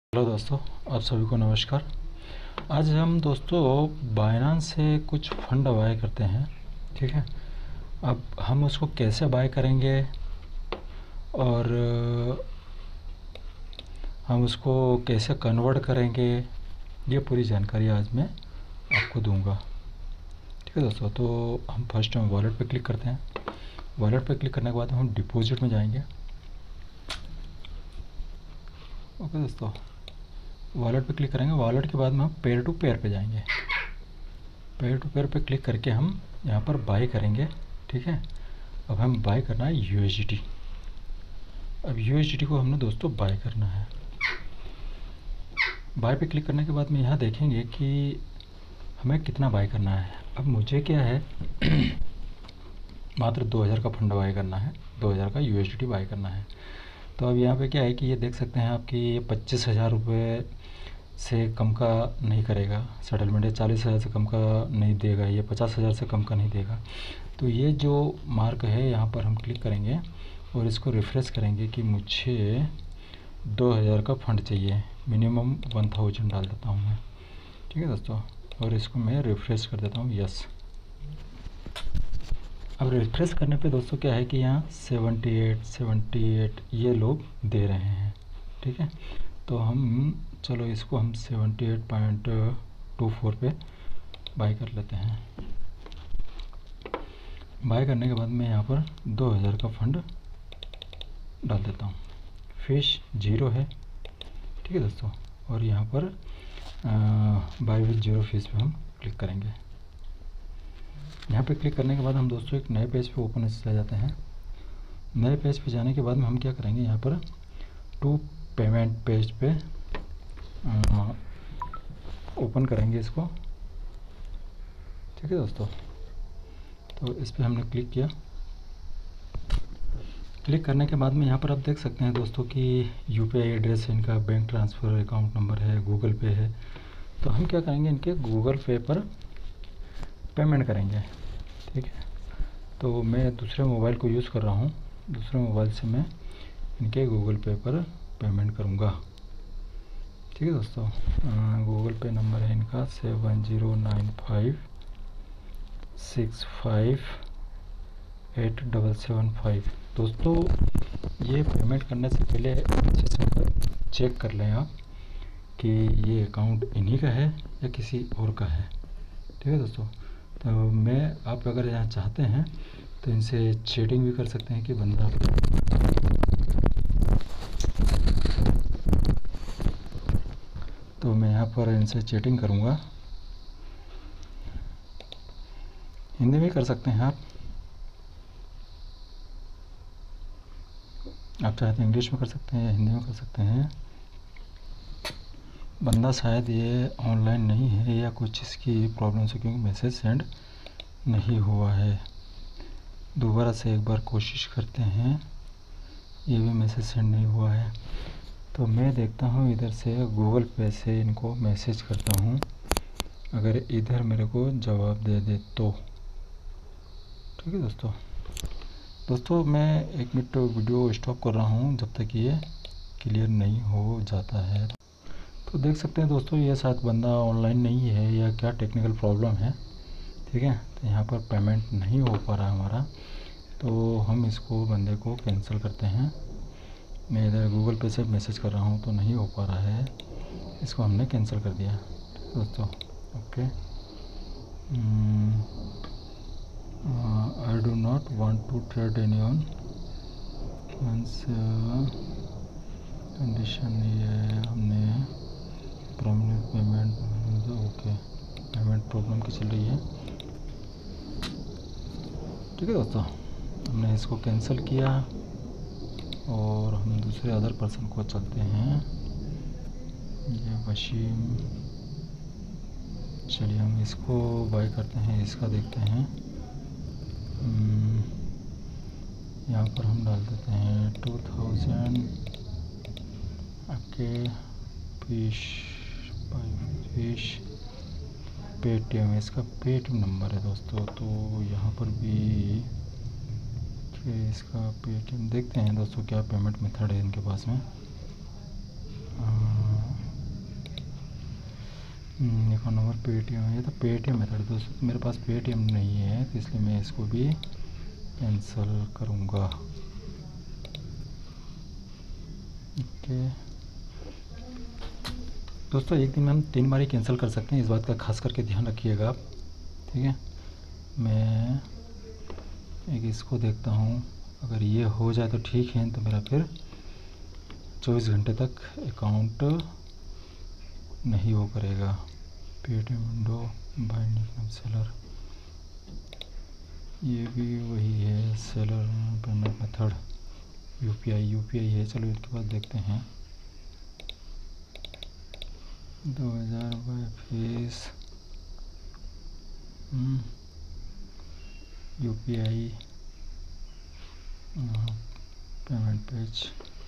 Hello दोस्तों, आप सभी को नमस्कार। आज हम दोस्तों बाइनांस से कुछ फंड बाय करते हैं। ठीक है, अब हम उसको कैसे बाय करेंगे और हम उसको कैसे कन्वर्ट करेंगे, ये पूरी जानकारी आज मैं आपको दूंगा। ठीक है दोस्तों, तो हम फर्स्ट टाइम वॉलेट पे क्लिक करते हैं। वॉलेट पे क्लिक करने के बाद हम डिपॉजिट में जाएंगे। ओके दोस्तों, वॉलेट पे क्लिक करेंगे। वॉलेट के बाद में हम पेयर टू पेयर पे जाएंगे। पेयर टू पेयर पे क्लिक करके हम यहाँ पर बाय करेंगे। ठीक है, अब हम बाय करना है USDT। अब USDT को हमने दोस्तों बाय करना है। बाय पे क्लिक करने के बाद में यहाँ देखेंगे कि हमें कितना बाय करना है। अब मुझे क्या है मात्र 2000 का फंड बाय करना है, 2000 का USDT बाय करना है। तो अब यहाँ पे क्या है कि ये देख सकते हैं आप कि ये 25,000 रुपये से कम का नहीं करेगा सेटलमेंट, ये 40,000 से कम का नहीं देगा, ये 50,000 से कम का नहीं देगा। तो ये जो मार्क है यहाँ पर हम क्लिक करेंगे और इसको रिफ़्रेश करेंगे कि मुझे 2000 का फंड चाहिए, मिनिमम 1000 डाल देता हूँ मैं। ठीक है दोस्तों, और इसको मैं रिफ़्रेश कर देता हूँ यस। अब रिफ़्रेश करने पे दोस्तों क्या है कि यहाँ 78 ये लोग दे रहे हैं। ठीक है, तो हम चलो इसको हम 78.24 पे बाय कर लेते हैं। बाय करने के बाद मैं यहाँ पर 2000 का फंड डाल देता हूँ। फिश 0 है। ठीक है दोस्तों, और यहाँ पर बाय विद 0 फीस पे हम क्लिक करेंगे। यहाँ पे क्लिक करने के बाद हम दोस्तों एक नए पेज पे ओपन से जाते हैं। नए पेज पे जाने के बाद में हम क्या करेंगे, यहाँ पर टू पेमेंट पेज पे ओपन करेंगे इसको। ठीक है दोस्तों, तो इस पर हमने क्लिक किया। क्लिक करने के बाद में यहाँ पर आप देख सकते हैं दोस्तों कि UPI एड्रेस है इनका, बैंक ट्रांसफ़र अकाउंट नंबर है, गूगल पे है। तो हम क्या करेंगे, इनके गूगल पे पर पेमेंट करेंगे। ठीक है, तो मैं दूसरे मोबाइल को यूज़ कर रहा हूँ, दूसरे मोबाइल से मैं इनके गूगल पे पर पेमेंट करूँगा। ठीक है दोस्तों, गूगल पे नंबर है इनका 7095658775। दोस्तों ये पेमेंट करने से पहले अच्छे से चेक कर लें आप कि ये अकाउंट इन्हीं का है या किसी और का है। ठीक है दोस्तों, तो मैं आप अगर यहाँ चाहते हैं तो इनसे चैटिंग भी कर सकते हैं कि बंदा तो मैं यहाँ पर इनसे चैटिंग करूँगा। हिंदी में कर सकते हैं आप चाहे तो इंग्लिश में कर सकते हैं या हिंदी में कर सकते हैं। बंदा शायद ये ऑनलाइन नहीं है या कुछ इसकी प्रॉब्लम से, क्योंकि मैसेज सेंड नहीं हुआ है। दोबारा से एक बार कोशिश करते हैं, ये भी मैसेज सेंड नहीं हुआ है। तो मैं देखता हूँ इधर से गूगल पे से इनको मैसेज करता हूँ, अगर इधर मेरे को जवाब दे दे तो। ठीक है दोस्तों मैं 1 मिनट वीडियो स्टॉप कर रहा हूँ जब तक ये क्लियर नहीं हो जाता है। तो देख सकते हैं दोस्तों ये शायद बंदा ऑनलाइन नहीं है या क्या टेक्निकल प्रॉब्लम है। ठीक है, तो यहाँ पर पेमेंट नहीं हो पा रहा हमारा, तो हम इसको बंदे को कैंसिल करते हैं। मैं इधर गूगल पे से मैसेज कर रहा हूँ तो नहीं हो पा रहा है, इसको हमने कैंसिल कर दिया दोस्तों। Okay, I do not want to trade anyone condition, ये हमने problem payment. Okay, payment problem की चल रही है। ठीक है दोस्तों, हमने इसको कैंसिल किया और हम दूसरे अदर पर्सन को चलते हैं। ये वशीम, चलिए हम इसको बाय करते हैं, इसका देखते हैं। यहाँ पर हम डाल देते हैं 2000। ओके, फिश पेटीएम, इसका पेटीएम नंबर है दोस्तों। तो यहाँ पर भी इसका पेटीएम देखते हैं दोस्तों क्या पेमेंट मेथड है इनके पास में। अकाउंट नंबर पेटीएम है, ये तो पेटीएम मेथड दोस्तों, मेरे पास पेटीएम नहीं है तो इसलिए मैं इसको भी कैंसिल करूँगा। ओके दोस्तों, एक दिन में हम 3 बार ही कैंसिल कर सकते हैं, इस बात का खास करके ध्यान रखिएगा आप। ठीक है, मैं एक इसको देखता हूँ, अगर ये हो जाए तो ठीक है, तो मेरा फिर 24 घंटे तक अकाउंट नहीं वो करेगा। पेटीएम विंडो बाइंडिंग सेलर, ये भी वही है, सेलर पेमेंट मेथड यूपीआई है। चलो इसके बाद देखते हैं 2000 by fees UPI payment page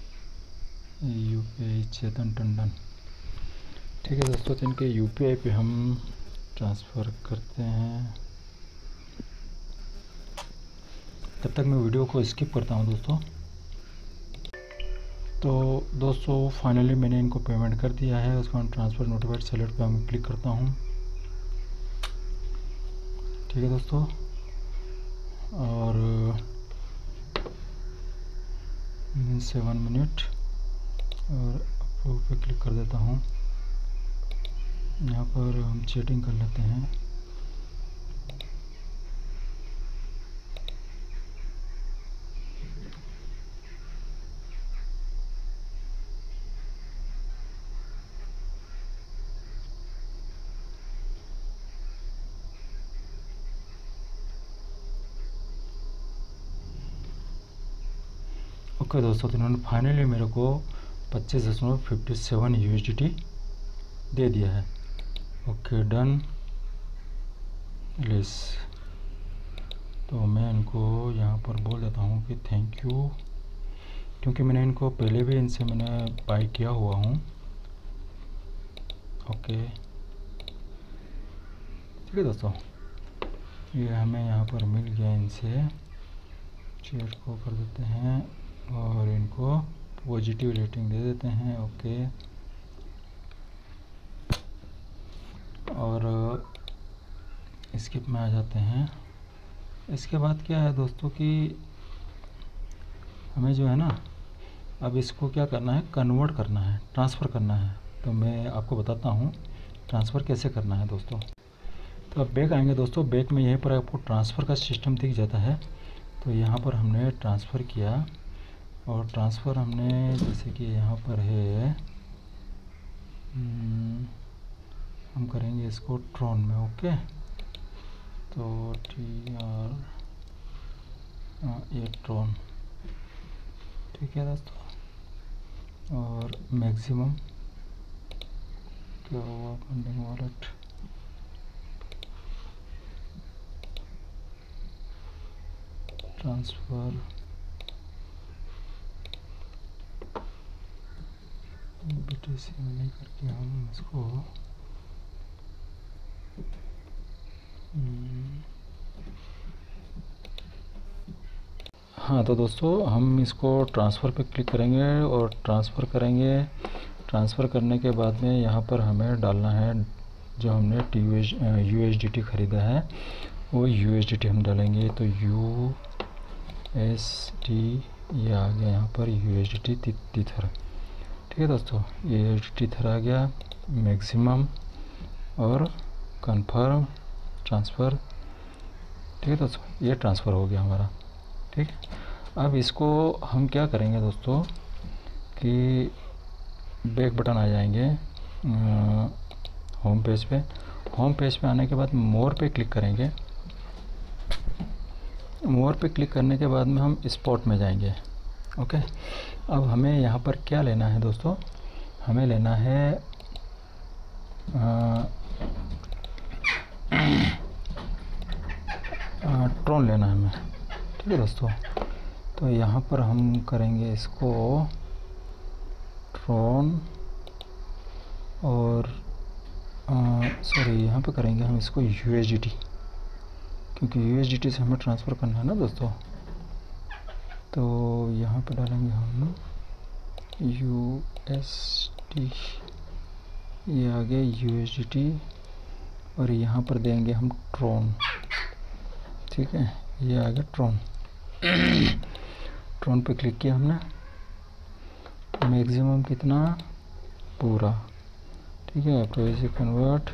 UPI Chetan Tandon. ठीक है दोस्तों, तो इनके यूपीआई पे हम ट्रांसफ़र करते हैं। तब तक मैं वीडियो को स्किप करता हूं दोस्तों। तो दोस्तों फाइनली मैंने इनको पेमेंट कर दिया है। उसको हम ट्रांसफ़र नोटिफाइड सेलेक्ट पे हम क्लिक करता हूं। ठीक है दोस्तों, और 7 मिनट और अप्रूव पे क्लिक कर देता हूं। यहाँ पर हम चैटिंग कर लेते हैं। ओके दोस्तों, तो इन्होंने फाइनली मेरे को 25.57 USDT दे दिया है। Okay done less. तो मैं इनको यहाँ पर बोल देता हूँ कि थैंक यू, क्योंकि मैंने इनको पहले भी इनसे मैंने बाई किया हुआ हूँ। ओके ठीक है दोस्तों, ये हमें यहाँ पर मिल गया इनसे। चेयर को कर देते हैं और इनको पॉजिटिव रेटिंग दे देते हैं। ओके, और स्किप में आ जाते हैं। इसके बाद क्या है दोस्तों कि हमें जो है ना, अब इसको क्या करना है, कन्वर्ट करना है, ट्रांसफ़र करना है। तो मैं आपको बताता हूँ ट्रांसफ़र कैसे करना है दोस्तों। तो अब बैक आएंगे दोस्तों, बैक में यहीं पर आपको ट्रांसफ़र का सिस्टम दिख जाता है। तो यहाँ पर हमने ट्रांसफ़र किया, और ट्रांसफ़र हमने जैसे कि यहाँ पर है, हम करेंगे इसको ट्रॉन में। ओके, तो TR ये ट्रॉन, ठीक है दोस्तों। और मैक्सिमम क्या हुआ, फंडिंग वॉलेट, ट्रांसफ़र BTC में नहीं करके हम इसको हाँ, तो दोस्तों हम इसको ट्रांसफ़र पे क्लिक करेंगे और ट्रांसफ़र करेंगे। ट्रांसफ़र करने के बाद में यहाँ पर हमें डालना है जो हमने USDT ख़रीदा है, वो USDT हम डालेंगे। तो USD ये आ गया यहाँ पर USDT तिथर। ठीक है दोस्तों, ये तिथर आ गया। मैक्सिमम और कन्फर्म ट्रांसफ़र। ठीक है दोस्तों, ये ट्रांसफ़र हो गया हमारा। ठीक है, अब इसको हम क्या करेंगे दोस्तों कि बैक बटन आ जाएंगे होम पेज पे। होम पेज पे आने के बाद मोर पे क्लिक करेंगे। मोर पे क्लिक करने के बाद में हम स्पॉट में जाएंगे। ओके, अब हमें यहाँ पर क्या लेना है दोस्तों, हमें लेना है ट्रॉन लेना है हमें। ठीक है दोस्तों, तो यहाँ पर हम करेंगे इसको ट्रॉन, और सॉरी यहाँ पे करेंगे हम इसको USDT, क्योंकि USDT से हमें ट्रांसफ़र करना है ना दोस्तों। तो यहाँ पे डालेंगे हम USD ये आ गया USDT और यहाँ पर देंगे हम ट्रॉन। ठीक है, ये आ गया ट्रॉन। ट्रॉन पे क्लिक किया हमने, मैक्सिमम कितना, पूरा। ठीक है, प्राइवेसी कन्वर्ट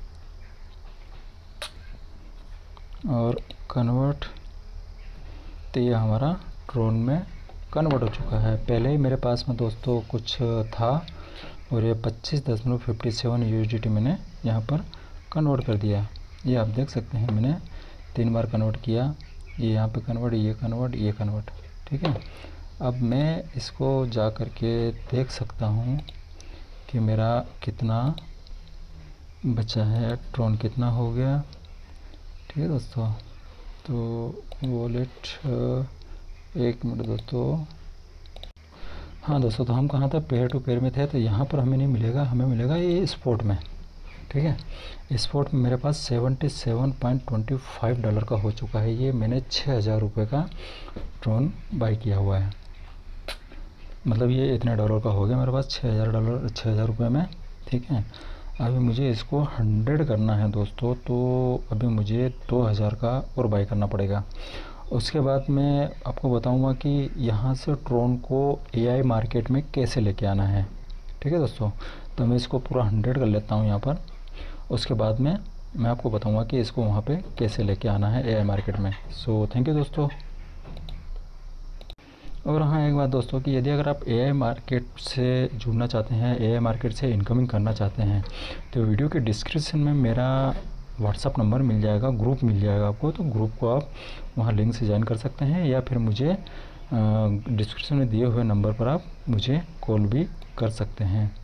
और कन्वर्ट, तो ये हमारा ट्रॉन में कन्वर्ट हो चुका है। पहले ही मेरे पास में दोस्तों कुछ था और ये 25.57 USDT मैंने यहाँ पर कन्वर्ट कर दिया। ये आप देख सकते हैं, मैंने 3 बार कन्वर्ट किया। ये यहाँ पे कन्वर्ट, ये कन्वर्ट, ये कन्वर्ट। ठीक है, अब मैं इसको जा कर के देख सकता हूँ कि मेरा कितना बचा है, ट्रॉन कितना हो गया। ठीक है दोस्तों, तो वॉलेट, एक मिनट दोस्तों। हाँ दोस्तों, तो हम कहाँ था, पेयर टू पेयर में थे, तो यहाँ पर हमें नहीं मिलेगा, हमें मिलेगा ये स्पॉट में। ठीक है, स्पॉट में मेरे पास $77.25 का हो चुका है। ये मैंने 6000 रुपये का ट्रॉन बाई किया हुआ है, मतलब ये इतने डॉलर का हो गया मेरे पास, $6000 रुपये में। ठीक है, अभी मुझे इसको 100 करना है दोस्तों, तो अभी मुझे 2000 का और बाई करना पड़ेगा। उसके बाद मैं आपको बताऊंगा कि यहाँ से ट्रॉन को AI मार्केट में कैसे लेके आना है। ठीक है दोस्तों, तो मैं इसको पूरा 100 कर लेता हूँ यहाँ पर। उसके बाद में मैं आपको बताऊंगा कि इसको वहाँ पे कैसे लेके आना है AI मार्केट में। सो थैंक यू दोस्तों। और हाँ, एक बात दोस्तों कि यदि अगर आप AI मार्केट से जुड़ना चाहते हैं, AI मार्केट से इनकमिंग करना चाहते हैं, तो वीडियो के डिस्क्रिप्शन में मेरा व्हाट्सअप नंबर मिल जाएगा, ग्रुप मिल जाएगा आपको। तो ग्रुप को आप वहाँ लिंक से ज्वाइन कर सकते हैं, या फिर मुझे डिस्क्रिप्शन में दिए हुए नंबर पर आप मुझे कॉल भी कर सकते हैं।